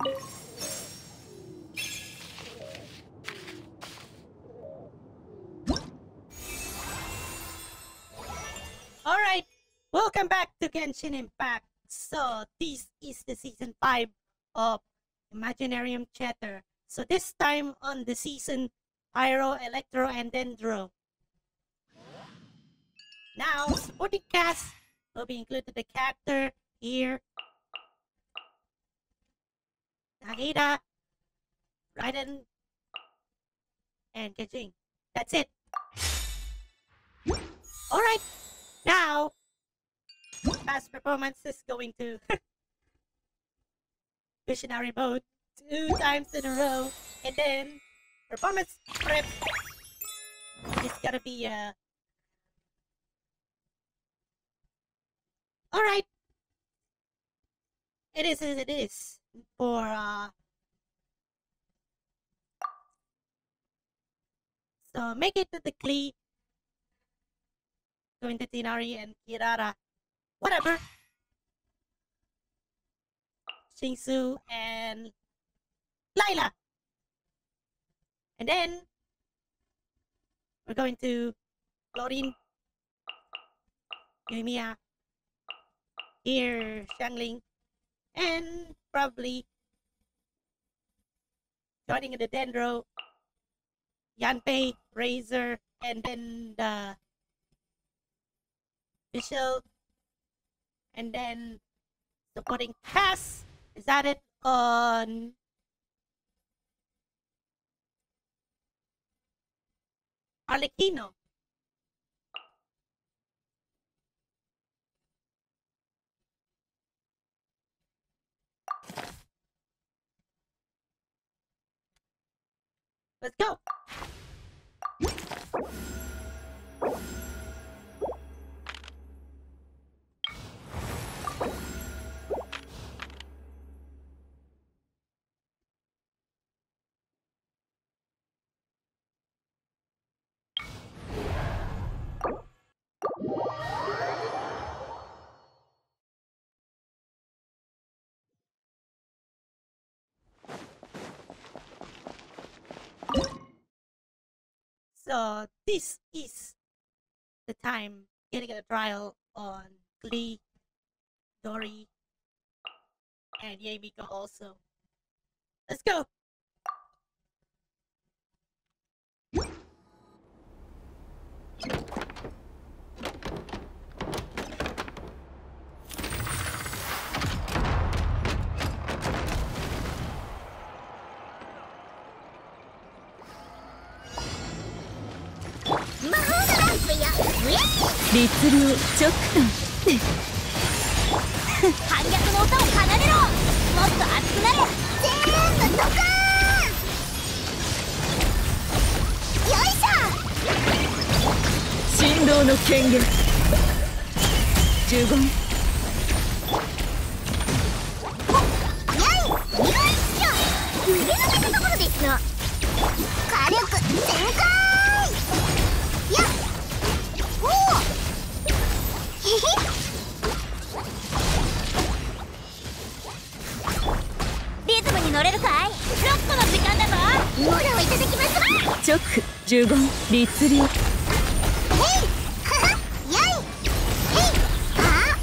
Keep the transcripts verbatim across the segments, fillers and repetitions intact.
Alright, welcome back to Genshin Impact. So, this is the season five of Imaginarium Chatter. So, this time on the season, Pyro, Electro, and Dendro. Now, supporting cast will be included the character here. Nahida, Raiden, and Kajing. That's it. Alright, now, past performance is going to visionary mode two times in a row, and then performance prep is gonna be uh alright. It is as it is for uh so make it to the Klee, going to Tinari and Kirara. Whatever. Shingsu and Lila. And then we're going to Chlorine, Yumiya, here Xiangling, and probably joining in the Dendro, Yanpei, Razor, and then the Vishal, and then supporting cast is added on Arlecchino. Let's go. So this is the time getting a trial on Klee, Dori, and Yamiko also. Let's go. 律令直感反逆の音を奏でろ。もっと熱くなれ。全部ドカーン。よいしょ。振動の権限呪言やいよいしょ。腕の出たところですの。火力全開。やっおおへへリズムに乗れるかい。ロックの時間だぞ。モラをいただきますわ。直呪言律令へいははやいへいあ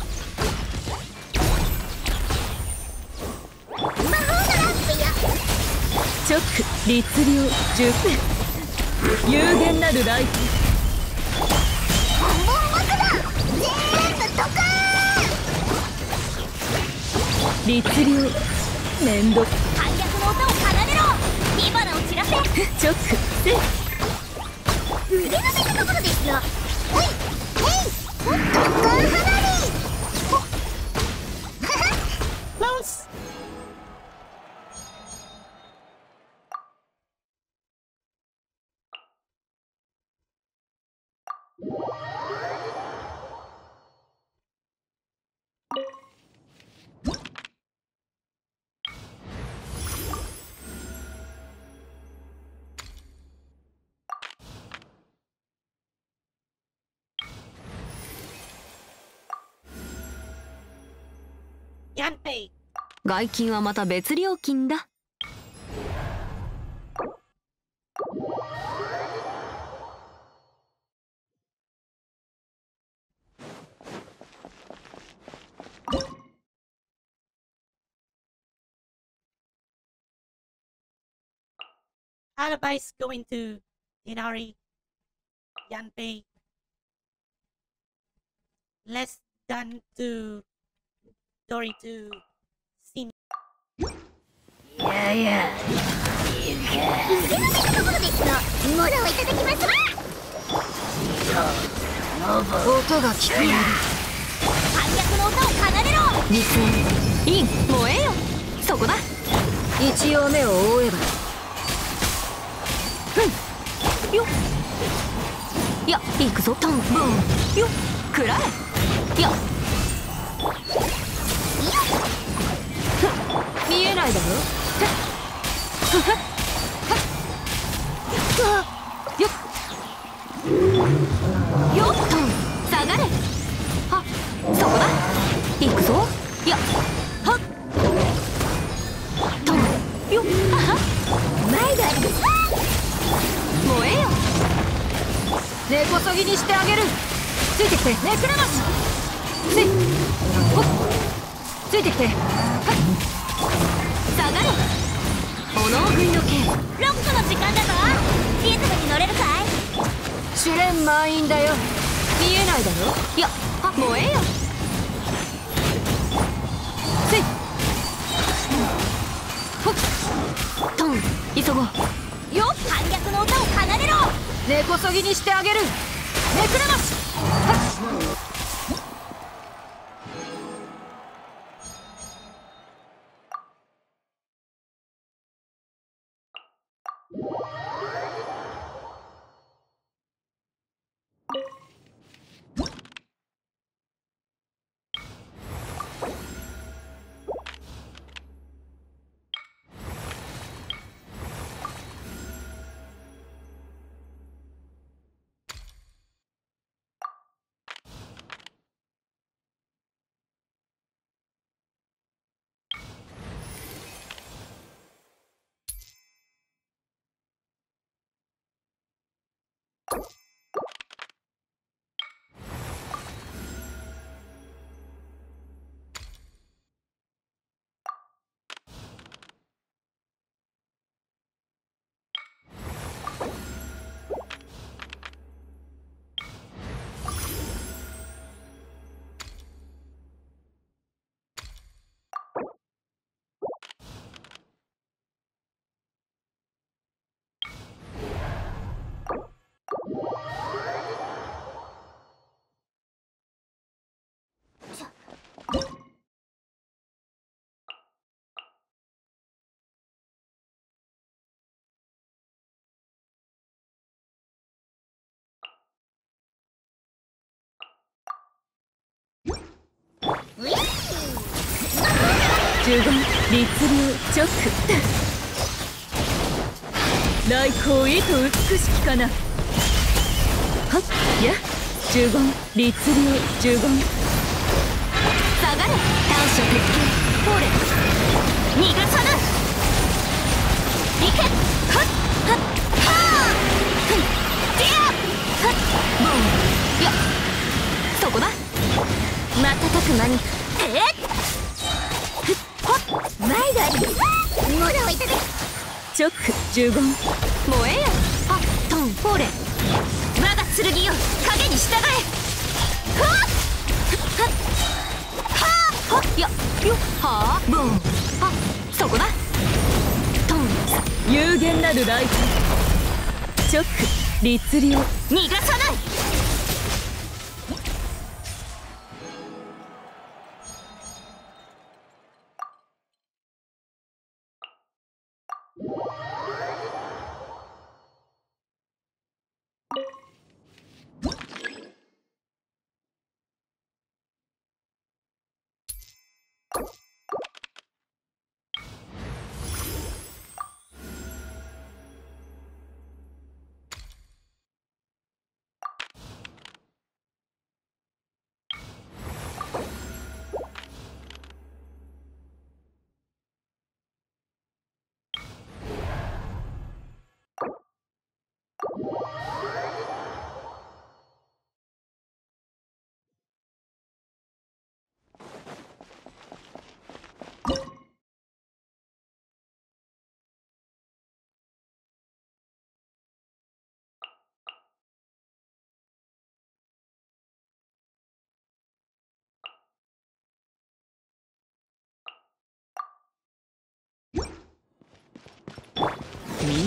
魔法のランプよ。直律令呪有限なるライトボンボン爆弾全部ドカーン。律令面倒反逆の音を奏でろ。火花を散らせ。直せ腕の出たところですよ。ほいへいドッカン花火ほっはは Close. Yanpei, 外勤はまた別料金だ。 Advice going to Inari, Yanpei. Less than to Dory to Sin. いやいや、腕の見たところですが、モラをいただきますわ。音が聞こえる。反逆の歌を奏でろ。実演、イン、燃えよ。そこだ。一応目を覆えば。ふん、よっ。いや、行くぞ。トン、ボン、よっ。くらえ。よっ。見えないだろ。よっよっと下がれ。はそこだ。行くぞ。よっはっとよっはっ前だ。燃えよ。根こそぎにしてあげる。ついてきて。ネクラマシついほっついてきて。はっ下がれ。炎食いの剣。ロックの時間だぞ。リズムに乗れるかい。試練満員だよ。見えないだろ。いや、あ、燃えよ。せいほっトン、急ごうよ。反逆の歌を奏でろ。根こそぎにしてあげる。めくれまし。はっ呪言、律令、チョック。来光意図美しきかな。はっや呪言、律令、呪言。下がれ。短所鉄拳。ほれ逃がさぬ。いけ。はっはっはあふんディアはっボン。やそこだ。瞬く間にえっ前がありモラをいただき。チョック、呪言。燃えよ。はっトン、ほれ我が剣よ、影に従え。はっはっはっはっやよっはあボン。はっそこだ。トン、有限なるライト。チョック、律令。逃がさない。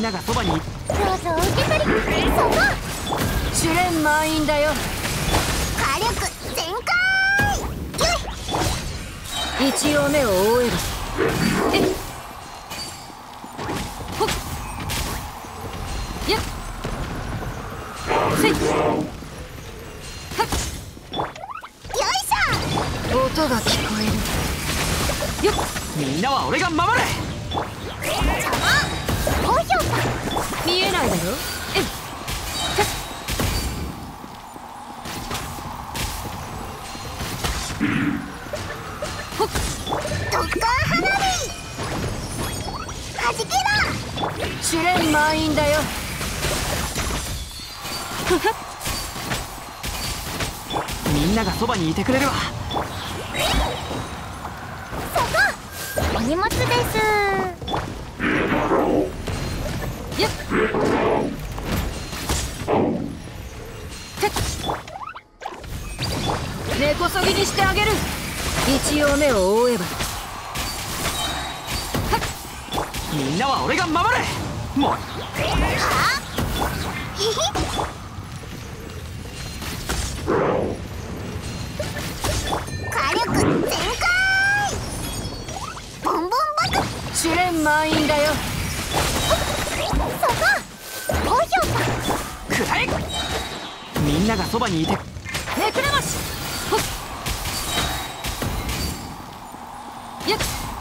ながそばに。どうぞ受け取り。そこ試練満員だよ。 火力全開。 一応目を覆えば。えっほっやっせいはっよいし音が聞こえるよっ。みんなは俺が守れ。 ょ。邪魔。高評価。 見えないだろ。えっほっドッカー花火。はじけろ。 試練満員だよ。ふふっみんながそばにいてくれるわ。 そこお荷物です。 よっ根こそぎにしてあげる。一応目を覆えば。みんなは俺が守れ。もう火力全開。ボンボン爆。 試練満員だよ。 そこ高評価。 くらえ。みんながそばにいて。めくれまし。ほっよっ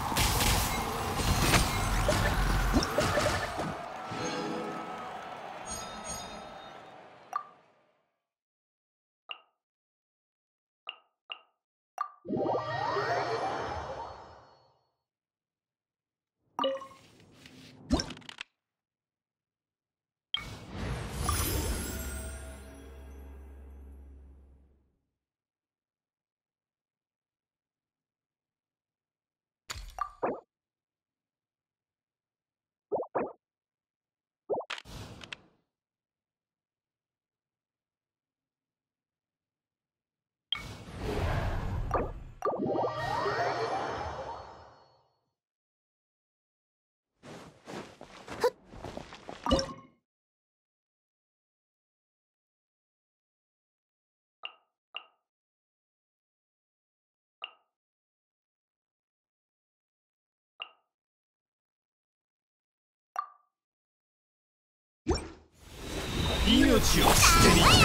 命を捨てに来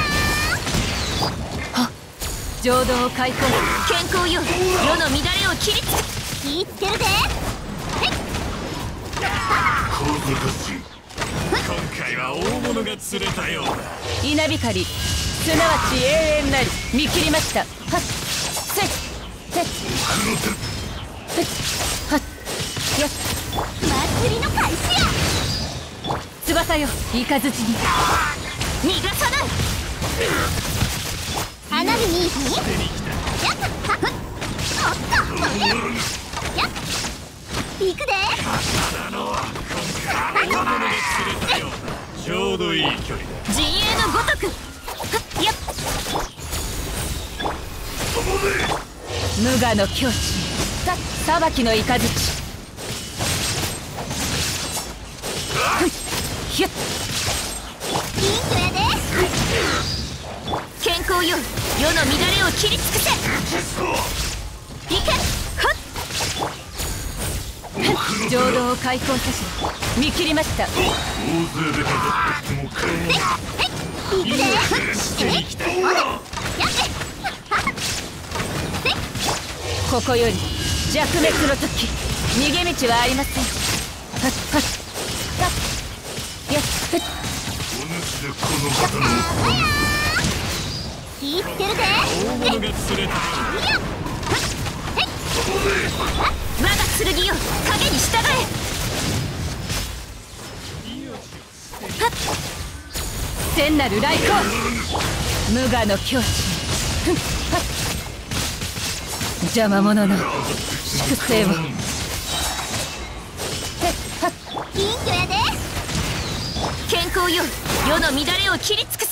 浄土を開放。健康よ。世の乱れを切りつけ。 気ぃつけるで。 た小賢しい。今回は大物が釣れたようだ。 稲光すなわち永遠なり。見切りました。はっせっせっせっはっやっ祭りの開始や。 翼よ雷に逃がさない。花火にやっはっおっとやっ行くで。 大物が釣れたようだ。ちょうどいい距離だ。 陣営のごとく。はっやっ無我の境地。さ裁きの雷。ひっいい人やで。 健康よ。世の乱れを切り尽くせ。いけはっ浄土を開墾さし見切りました。 大勢でかかっても買えない。 行くで。 してきた。 やってここより弱滅の時。逃げ道はありません。はっはっはっやっふっお主でこの方の気ぃつけるで。 大物が釣れたよ。 我が剣よ影に従え。はっ聖なる来光。無我の境地。ふんはっ邪魔者の粛清を。へっはっいい人やで。 健康よ。世の乱れを切り尽くせ。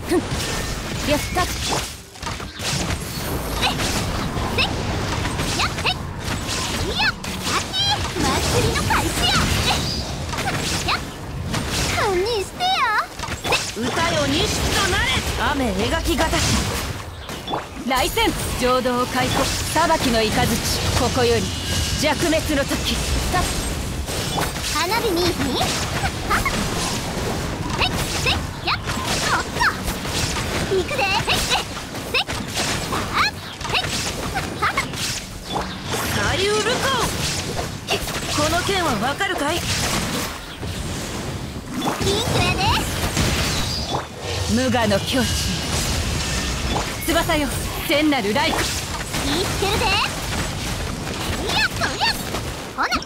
ふんやったっ祭りの開始や。堪忍してや。 歌よ西となれ雨描きがたし来戦浄土を開放裁きの雷ここより弱滅の時さ花火ににはっせっせっやっおっと行くでせっせっせっさあせっはっサイウルコこの件はわかるかいピンクやで無我の境地翼よ千なるライク言ってるでいやそりゃほな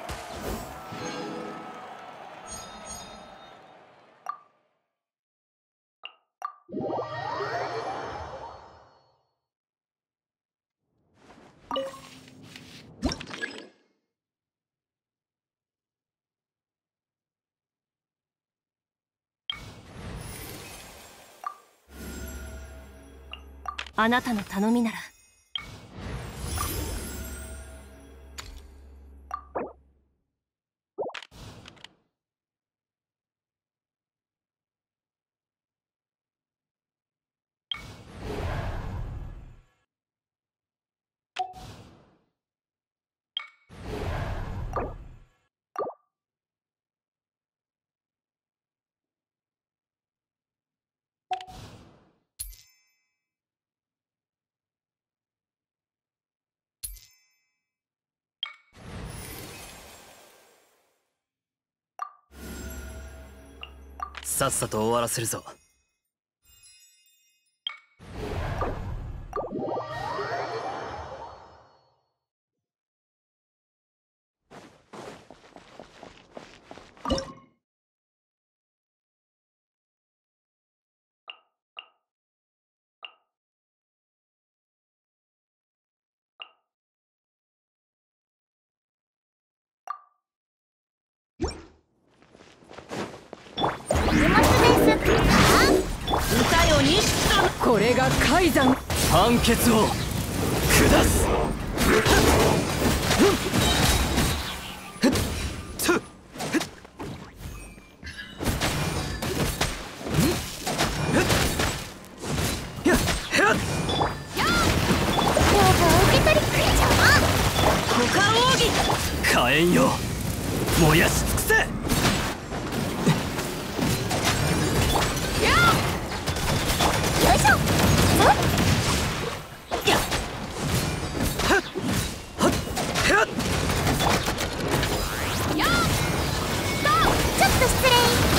あなたの頼みならさっさと終わらせるぞ。 歌よ西とこれが海山判決を下す。火炎よ燃やし尽くせ。 よいしょやっはっはっはっよっちょっと失礼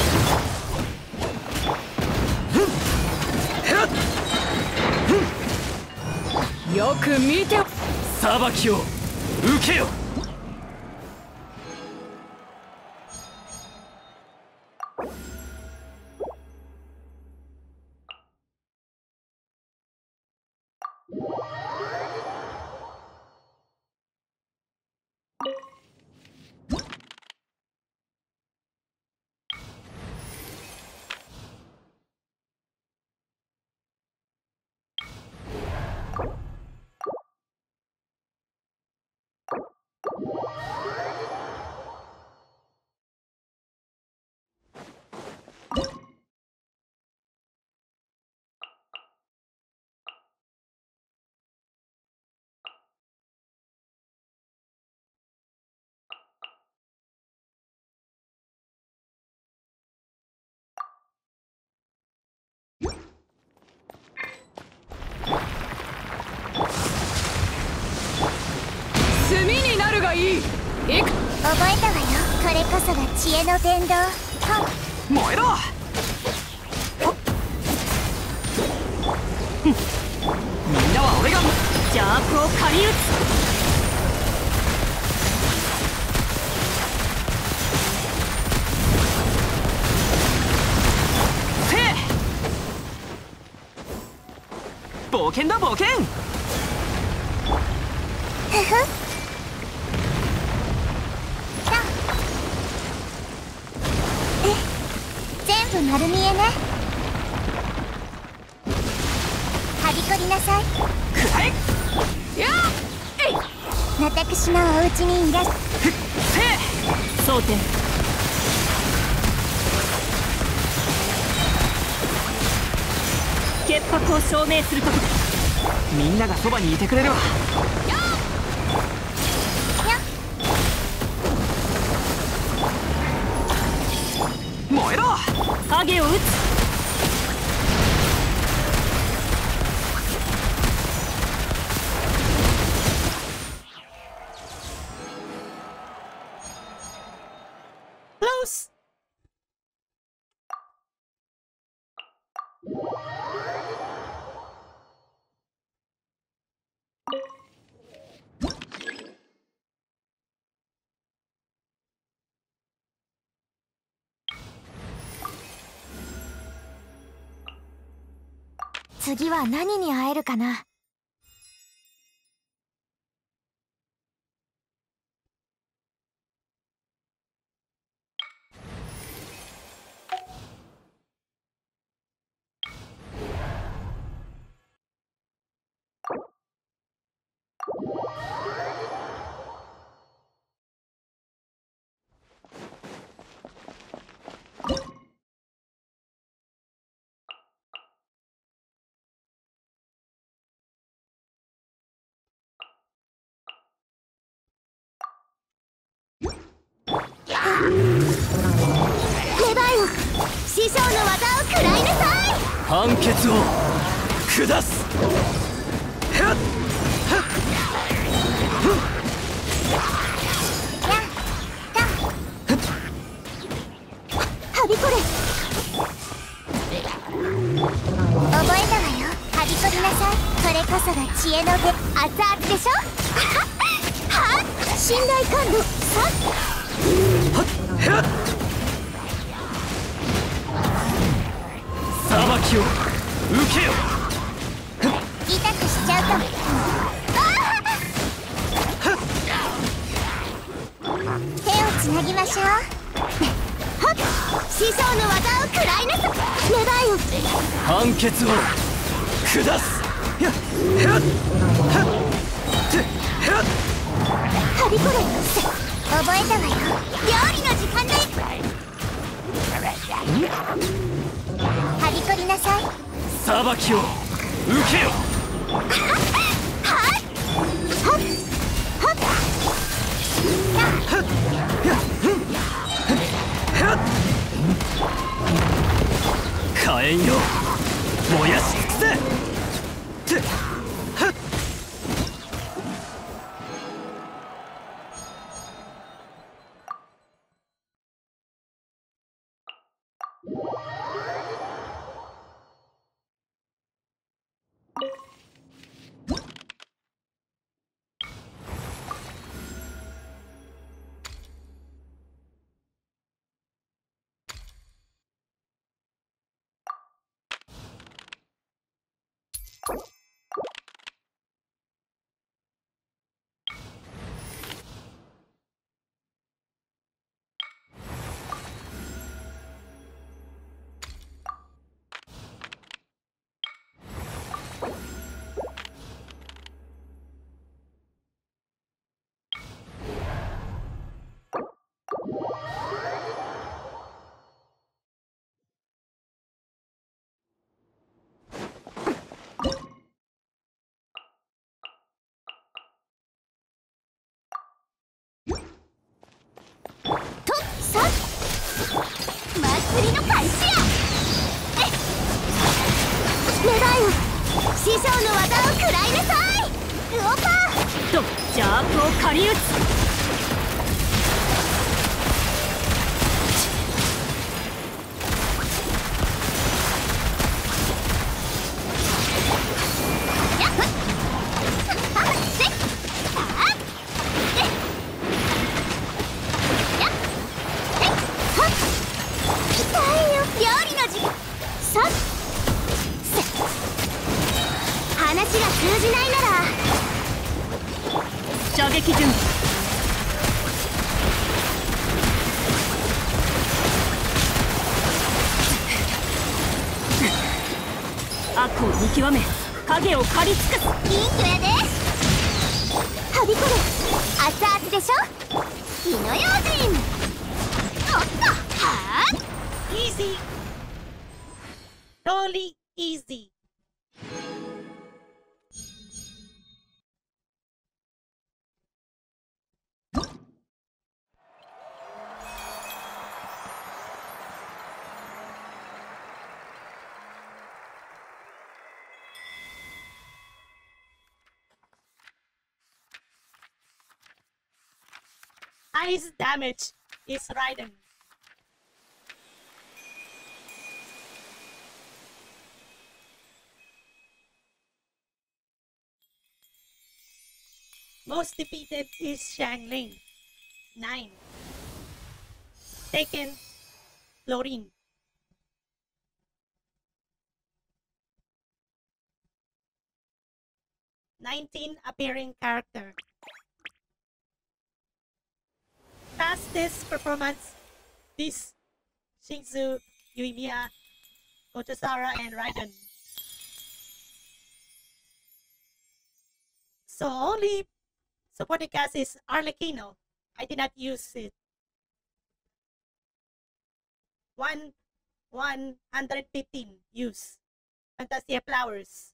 よく見て裁きを受けよ。 炭になるがいい。いく覚えたわよ。これこそが知恵の伝道。 燃えろ。みんなは俺が邪悪を狩り撃つ。 冒険だ冒険。 ふふえ全部丸見えね。 びこりなさい。 くらえ。やっえい。 私のお家にいらっしゃせえ。蒼天。潔白を証明することでみんながそばにいてくれるわ。燃えろ。影を撃つ。 Close. 次は何に会えるかな。レバイオ、師匠の技を食らいなさい。 判決を下す。はっはっやったはびこれ。覚えたわよ。はびこりなさい。これこそが知恵の手。熱々でしょ。はっ信頼感度さっ。 はっはっ裁きを受けよ。 痛くしちゃうかも。手をつなぎましょう。はっ師匠の技を食らいなさい。レバイオ、 判決を下す。やっはっはってはっはびこれ。覚えたわよ。料理の時間だよ。はびこりなさい。 裁きを受けよ。 はっはっはっはっやっはっ火炎よ燃やし尽くせ。てはっとさっ祭りの開始や。レバイオ、師匠の技を食らいなさい。ウオパーと邪悪を狩り撃つ。 話が通じないなら射撃準備。悪を見極め影を刈り尽くす。いい人やで。はびこる。熱々でしょ。火の用心。おっと、はあ。 Easy. Totally easy. Highest damage is Raiden. Most defeated is Xiangling. nine. Second, Florin. nineteen appearing character. Fastest performance, this Shinzu, Yuimiya, Kochosara, and Raiden. So only supporting cast is Arlecchino. I did not use it. One, one hundred fifteen use. Fantasia Flowers.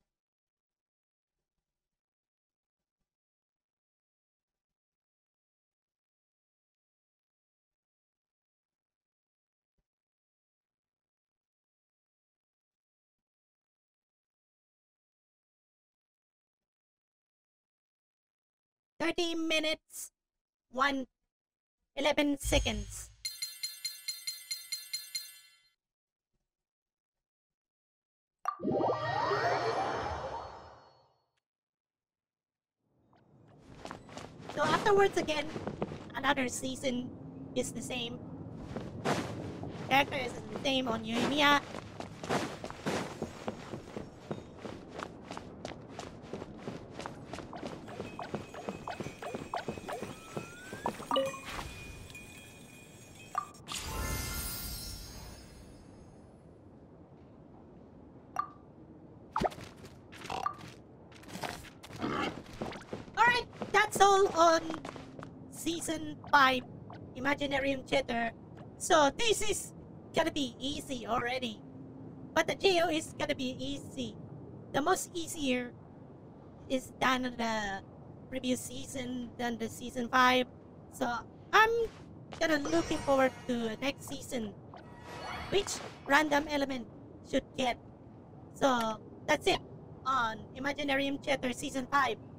thirty minutes, one, eleven seconds. So afterwards again, another season is the same. Character is the same on Yuimiya. That's all on season five Imaginarium Chatter. So this is gonna be easy already, but the J O is gonna be easy. The most easier is than the previous season, than the season five. So I'm gonna looking forward to the next season, which random element should get. So that's it on Imaginarium Chatter season five.